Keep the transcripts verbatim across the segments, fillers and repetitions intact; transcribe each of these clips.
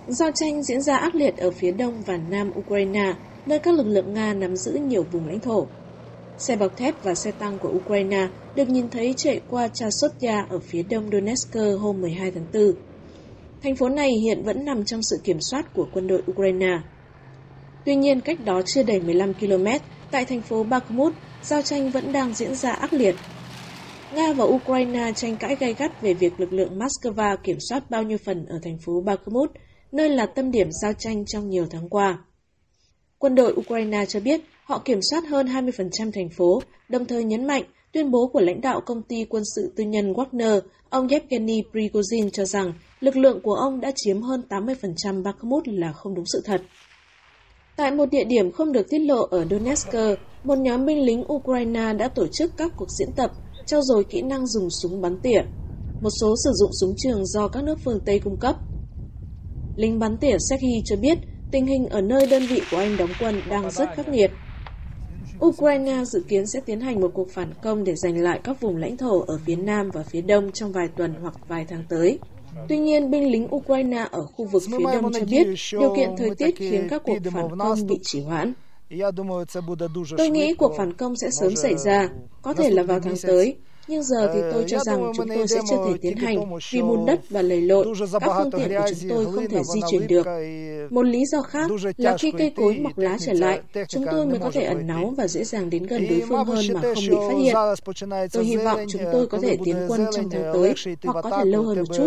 Giao tranh diễn ra ác liệt ở phía đông và nam Ukraine, nơi các lực lượng Nga nắm giữ nhiều vùng lãnh thổ. Xe bọc thép và xe tăng của Ukraine được nhìn thấy chạy qua Chasotya ở phía đông Donetsk hôm mười hai tháng tư. Thành phố này hiện vẫn nằm trong sự kiểm soát của quân đội Ukraine. Tuy nhiên, cách đó chưa đầy mười lăm ki lô mét, tại thành phố Bakhmut, giao tranh vẫn đang diễn ra ác liệt. Nga và Ukraine tranh cãi gay gắt về việc lực lượng Moscow kiểm soát bao nhiêu phần ở thành phố Bakhmut, nơi là tâm điểm giao tranh trong nhiều tháng qua. Quân đội Ukraine cho biết họ kiểm soát hơn hai mươi phần trăm thành phố, đồng thời nhấn mạnh tuyên bố của lãnh đạo công ty quân sự tư nhân Wagner, ông Yevgeny Prigozhin cho rằng lực lượng của ông đã chiếm hơn tám mươi phần trăm Bakhmut là không đúng sự thật. Tại một địa điểm không được tiết lộ ở Donetsk, một nhóm binh lính Ukraine đã tổ chức các cuộc diễn tập, trau dồi kỹ năng dùng súng bắn tỉa. Một số sử dụng súng trường do các nước phương Tây cung cấp. Lính bắn tỉa Serhiy cho biết tình hình ở nơi đơn vị của anh đóng quân đang rất khắc nghiệt. Ukraine dự kiến sẽ tiến hành một cuộc phản công để giành lại các vùng lãnh thổ ở phía nam và phía đông trong vài tuần hoặc vài tháng tới. Tuy nhiên, binh lính Ukraine ở khu vực phía đông cho biết điều kiện thời tiết khiến các cuộc phản công bị trì hoãn. Tôi nghĩ cuộc phản công sẽ sớm xảy ra, có thể là vào tháng tới. Nhưng giờ thì tôi cho rằng chúng tôi sẽ chưa thể tiến hành vì bùn đất và lầy lội, các phương tiện của chúng tôi không thể di chuyển được. Một lý do khác là khi cây cối mọc lá trở lại, chúng tôi mới có thể ẩn náu và dễ dàng đến gần đối phương hơn mà không bị phát hiện. Tôi hy vọng chúng tôi có thể tiến quân trong tháng tới hoặc có thể lâu hơn một chút.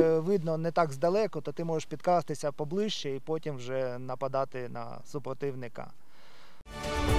Thank you.